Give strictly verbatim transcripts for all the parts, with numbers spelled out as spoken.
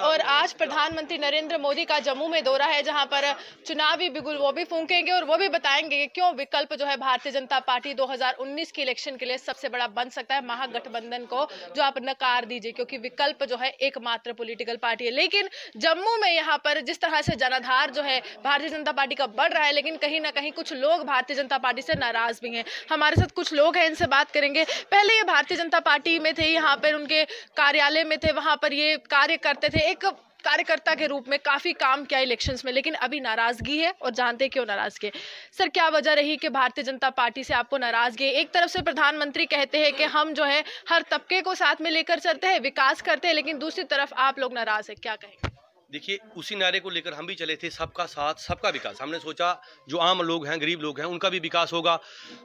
और आज प्रधानमंत्री नरेंद्र मोदी का जम्मू में दौरा है, जहां पर चुनावी बिगुल वो भी फूंकेंगे और वो भी बताएंगे कि क्यों विकल्प जो है भारतीय जनता पार्टी दो हज़ार उन्नीस के इलेक्शन के लिए सबसे बड़ा बन सकता है। महागठबंधन को जो आप नकार दीजिए, क्योंकि विकल्प जो है एकमात्र पॉलिटिकल पार्टी है। लेकिन जम्मू में यहाँ पर जिस तरह से जनाधार जो है भारतीय जनता पार्टी का बढ़ रहा है, लेकिन कहीं ना कहीं कुछ लोग भारतीय जनता पार्टी से नाराज भी हैं। हमारे साथ कुछ लोग हैं, इनसे बात करेंगे। पहले ये भारतीय जनता पार्टी में थे, यहाँ पर उनके कार्यालय में थे, वहां पर ये कार्य करते थे, एक कार्यकर्ता के रूप में काफी काम किया इलेक्शंस में, लेकिन अभी नाराजगी है और जानते हैं क्यों नाराजगी है। सर, क्या वजह रही कि भारतीय जनता पार्टी से आपको नाराजगी? एक तरफ से प्रधानमंत्री कहते हैं कि हम जो है हर तबके को साथ में लेकर चलते हैं, विकास करते हैं, लेकिन दूसरी तरफ आप लोग नाराज है, क्या कहेंगे? देखिए, उसी नारे को लेकर हम भी चले थे, सबका साथ सबका विकास। हमने सोचा जो आम लोग हैं, गरीब लोग हैं, उनका भी विकास होगा।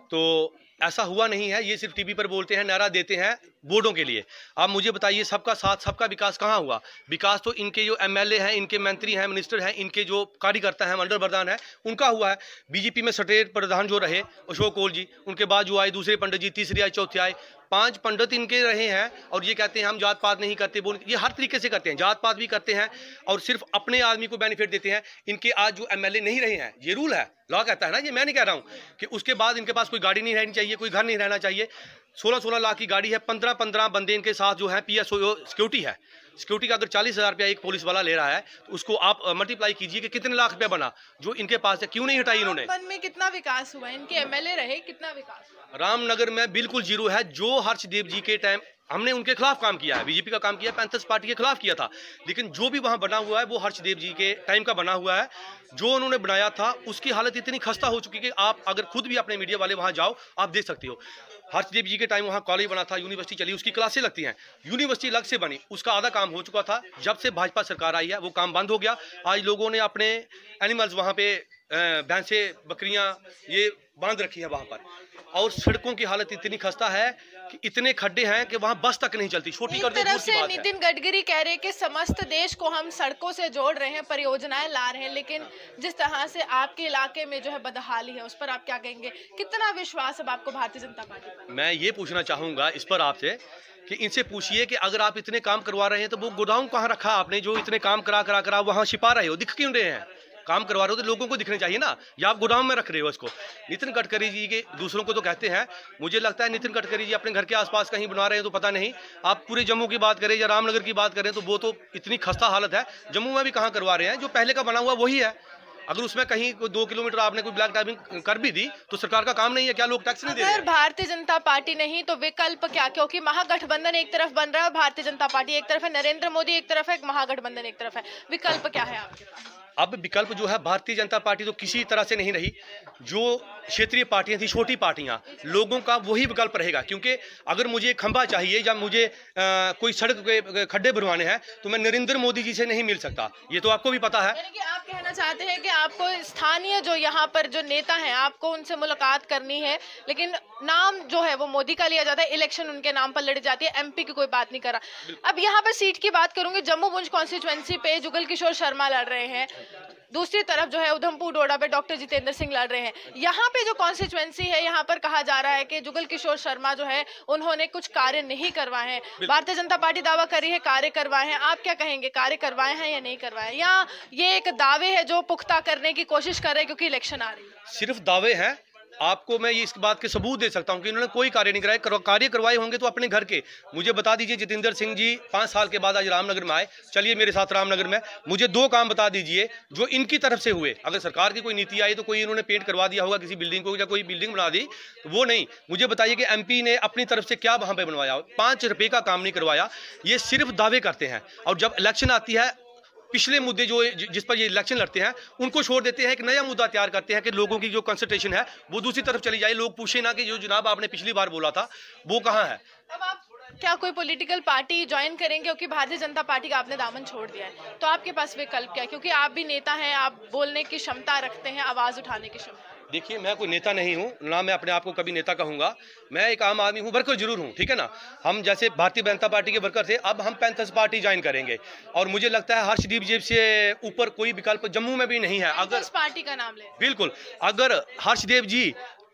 तो ऐसा हुआ नहीं है, ये सिर्फ टीवी पर बोलते हैं, नारा देते हैं वोटों के लिए। आप मुझे बताइए, सबका साथ सबका विकास कहाँ हुआ? विकास तो इनके जो एमएलए हैं, इनके मंत्री हैं, मिनिस्टर हैं, इनके जो कार्यकर्ता हैं, मंडल प्रधान है, उनका हुआ है। बीजेपी में स्टेट प्रधान जो रहे अशोक कौल जी, उनके बाद जो आए दूसरे पंडित जी, तीसरे आए, चौथे आए, पांच पंडित इनके रहे हैं। और ये कहते हैं हम जात पात नहीं करते, बोल ये हर तरीके से करते हैं, जात पात भी करते हैं और सिर्फ अपने आदमी को बेनिफिट देते हैं। इनके आज जो एमएलए नहीं रहे हैं, ये रूल है, लॉ कहता है ना, ये मैं नहीं कह रहा हूँ, कि उसके बाद इनके पास कोई गाड़ी नहीं रहनी चाहिए, कोई घर नहीं रहना चाहिए। सोलह सोलह लाख की गाड़ी है, पंद्रह पंद्रह बंदे इनके साथ जो है पीएसओ सिक्योरिटी है। सिक्योरिटी का अगर चालीस हजार रुपया एक पुलिस वाला ले रहा है, तो उसको आप मल्टीप्लाई कीजिए कि कितने लाख रुपया बना जो इनके पास है। क्यों नहीं हटाई इन्होंने? रामनगर में कितना विकास हुआ? इनके एमएलए रहे, कितना विकास हुआ? रामनगर में बिल्कुल जीरो है। जो हर्षदेव जी के टाइम हमने उनके खिलाफ काम किया है, बीजेपी का काम किया, पैंथर्स पार्टी के खिलाफ किया था, लेकिन जो भी वहां बना हुआ है वो हर्षदेव जी के टाइम का बना हुआ है। जो उन्होंने बनाया था उसकी हालत इतनी खस्ता हो चुकी है कि आप अगर खुद भी अपने मीडिया वाले वहां जाओ, आप देख सकते हो। हर्षदेव जी के टाइम वहाँ कॉलेज बना था, यूनिवर्सिटी चली, उसकी क्लासें लगती हैं, यूनिवर्सिटी अलग से बनी, उसका आधा काम हो चुका था। जब से भाजपा सरकार आई है वो काम बंद हो गया। आज लोगों ने अपने एनिमल्स वहाँ पे भैंसे, बकरियाँ ये बांध रखी है वहाँ पर, और सड़कों की हालत इतनी खस्ता है कि इतने खड्डे हैं कि वहाँ बस तक नहीं चलती। छोटी कर तरफ से नितिन गडकरी कह रहे हैं कि समस्त देश को हम सड़कों से जोड़ रहे हैं, परियोजनाएं ला रहे हैं, लेकिन जिस तरह से आपके इलाके में जो है बदहाली है, उस पर आप क्या कहेंगे? कितना विश्वास है आपको भारतीय जनता पार्टी पर? मैं ये पूछना चाहूंगा इस पर आपसे कि इनसे पूछिए कि अगर आप इतने काम करवा रहे हैं तो वो गोडाउन कहाँ रखा आपने, जो इतने काम करा करा करा वहाँ छिपा रहे हो? दिख क्यों रहे हैं? काम करवा रहे हो तो लोगों को दिखने चाहिए ना, या आप गोदाम में रख रहे हो इसको? नितिन गडकरी जी के दूसरों को तो कहते हैं, मुझे लगता है नितिन गडकरी जी अपने घर के आसपास कहीं बना रहे हैं तो पता नहीं। आप पूरे जम्मू की बात करें या रामनगर की बात करें तो वो तो इतनी खस्ता हालत है। जम्मू में भी कहाँ करवा रहे हैं? जो पहले का बना हुआ वही है। अगर उसमें कहीं कोई दो किलोमीटर आपने कोई ब्लैक टाइपिंग कर भी दी तो सरकार का काम नहीं है क्या? लोग टैक्स नहीं दे रहे हैं? भारतीय जनता पार्टी नहीं तो विकल्प क्या? क्योंकि महागठबंधन एक तरफ बन रहा है, भारतीय जनता पार्टी एक तरफ है, नरेंद्र मोदी एक तरफ है, महागठबंधन एक तरफ है, विकल्प क्या है आपके पास? अब विकल्प जो है, भारतीय जनता पार्टी तो किसी तरह से नहीं रही। जो क्षेत्रीय पार्टियां थी, छोटी पार्टियां, लोगों का वही विकल्प रहेगा। क्योंकि अगर मुझे खंभा चाहिए या मुझे आ, कोई सड़क के खड्डे भरवाने हैं तो मैं नरेंद्र मोदी जी से नहीं मिल सकता, ये तो आपको भी पता है। यानी कि आप कहना चाहते हैं कि आपको स्थानीय जो यहाँ पर जो नेता हैं, आपको उनसे मुलाकात करनी है, लेकिन नाम जो है वो मोदी का लिया जाता है, इलेक्शन उनके नाम पर लड़ी जाती है, एमपी की कोई बात नहीं करा। अब यहाँ पर सीट की बात करूंगी, जम्मू पुंछ कॉन्स्टिट्यूएंसी पे जुगल किशोर शर्मा लड़ रहे हैं, दूसरी तरफ जो है उधमपुर डोडा पे डॉक्टर जितेंद्र सिंह लड़ रहे हैं। यहाँ पे जो कॉन्स्टिट्यूएंसी है, यहाँ पर कहा जा रहा है कि जुगल किशोर शर्मा जो है उन्होंने कुछ कार्य नहीं करवाए हैं। भारतीय जनता पार्टी दावा कर रही है कार्य करवाए हैं। आप क्या कहेंगे, कार्य करवाए हैं या नहीं करवाए, या ये एक दावे है जो पुख्ता करने की कोशिश कर रहे हैं क्योंकि इलेक्शन आ रही है? सिर्फ दावे हैं। आपको मैं ये इस बात के सबूत दे सकता हूं कि इन्होंने कोई कार्य नहीं कराया। कार्य करवाए होंगे तो अपने घर के। मुझे बता दीजिए, जितेंद्र सिंह जी पाँच साल के बाद आज रामनगर में आए, चलिए मेरे साथ रामनगर में, मुझे दो काम बता दीजिए जो इनकी तरफ से हुए। अगर सरकार की कोई नीति आई तो कोई इन्होंने पेंट करवा दिया होगा किसी बिल्डिंग को, या कोई बिल्डिंग बना दी, तो वो नहीं। मुझे बताइए कि एमपी ने अपनी तरफ से क्या वहां पर बनवाया? पाँच रुपये का काम नहीं करवाया। ये सिर्फ दावे करते हैं, और जब इलेक्शन आती है, पिछले मुद्दे जो जिस पर ये इलेक्शन लड़ते हैं उनको छोड़ देते हैं, एक नया मुद्दा तैयार करते हैं कि लोगों की जो कंसंट्रेशन है वो दूसरी तरफ चली जाए। लोग पूछे ना कि जो जनाब आपने पिछली बार बोला था वो कहाँ है। अब आप क्या कोई पॉलिटिकल पार्टी ज्वाइन करेंगे? क्योंकि भारतीय जनता पार्टी का आपने दामन छोड़ दिया है, तो आपके पास विकल्प क्या है? क्योंकि आप भी नेता हैं, आप बोलने की क्षमता रखते हैं, आवाज उठाने की क्षमता। देखिए, मैं कोई नेता नहीं हूँ, ना मैं अपने आप को कभी नेता कहूँगा। मैं एक आम आदमी हूँ, वर्कर जरूर हूँ, ठीक है ना। हम जैसे भारतीय जनता पार्टी के वर्कर थे, अब हम पैंथर्स पार्टी ज्वाइन करेंगे, और मुझे लगता है हर्षदीप जी से ऊपर कोई विकल्प जम्मू में भी नहीं है। अगर पार्टी का नाम ले, बिल्कुल, अगर हर्षदेव जी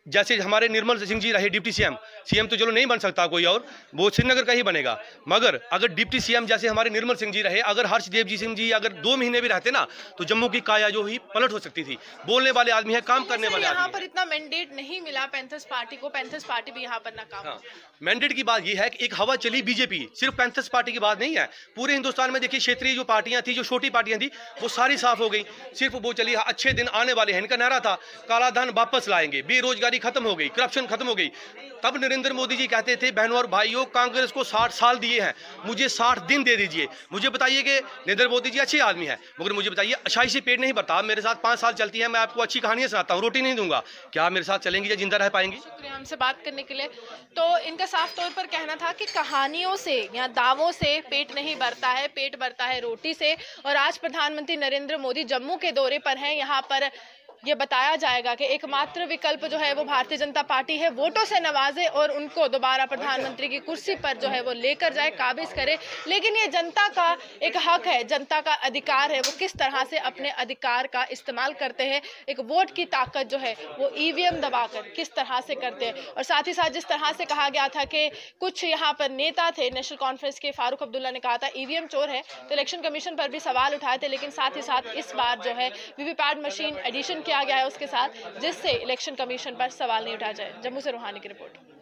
जैसे हमारे निर्मल सिंह जी रहे डिप्टी सीएम, सीएम तो चलो नहीं बन सकता कोई और, वो श्रीनगर का ही बनेगा, मगर अगर डिप्टी सीएम जैसे हमारे निर्मल सिंह जी रहे, अगर हर्षदेव जी सिंह जी अगर दो महीने भी रहते ना तो जम्मू की काया जो ही पलट हो सकती थी। बोलने वाले आदमी है, काम करने वाले यहाँ आदमी पर इतना मैंडेट नहीं मिला पैंथर्स पार्टी को, पैंथर्स पार्टी भी यहाँ पर नाकाम। हाँ, मैंडेट की बात यह है कि एक हवा चली बीजेपी, सिर्फ पैंथर्स पार्टी की बात नहीं है, पूरे हिंदुस्तान में देखिए क्षेत्रीय जो पार्टियां थी, जो छोटी पार्टियां थी, वो सारी साफ हो गई, सिर्फ वो चली अच्छे दिन आने वाले हैं, इनका नारा था काला धन वापस लाएंगे, बेरोजगारी खत्म हो गई, करप्शन खत्म हो गई। तब नरेंद्र मोदी जी कहते थे बहनों और भाइयों कांग्रेस को साठ साल दिए हैं, मुझे साठ दिन दे दीजिए। मुझे बताइए कि नरेंद्र मोदी जी अच्छे आदमी हैं, मगर मुझे बताइए अच्छाई से पेट नहीं भरता। मेरे साथ पाँच साल चलती है, मैं आपको अच्छी कहानियां सुनाता हूँ, रोटी नहीं दूंगा, क्या मेरे साथ चलेंगी या जिंदा रह पाएंगी? शुक्रिया हमसे बात करने के लिए। तो इनका साफ तौर पर कहना था कि कहानियों से या दावों से पेट नहीं भरता है, पेट भरता है रोटी से। और आज प्रधानमंत्री नरेंद्र मोदी जम्मू के दौरे पर हैं, यहाँ पर ये बताया जाएगा कि एकमात्र विकल्प जो है वो भारतीय जनता पार्टी है, वोटों से नवाजे और उनको दोबारा प्रधानमंत्री की कुर्सी पर जो है वो लेकर जाए, काबिज करे। लेकिन ये जनता का एक हक है, जनता का अधिकार है, वो किस तरह से अपने अधिकार का इस्तेमाल करते हैं, एक वोट की ताकत जो है वो ईवीएम दबाकर किस तरह से करते हैं। और साथ ही साथ जिस तरह से कहा गया था कि कुछ यहाँ पर नेता थे नेशनल कॉन्फ्रेंस के, फारूक अब्दुल्ला ने कहा था ईवीएम चोर है, तो इलेक्शन कमीशन पर भी सवाल उठाए थे। लेकिन साथ ही साथ इस बार जो है वीवीपैट मशीन एडिशन किया गया है उसके साथ, जिससे इलेक्शन कमीशन पर सवाल नहीं उठाया जाए। जम्मू से रूहानी की रिपोर्ट।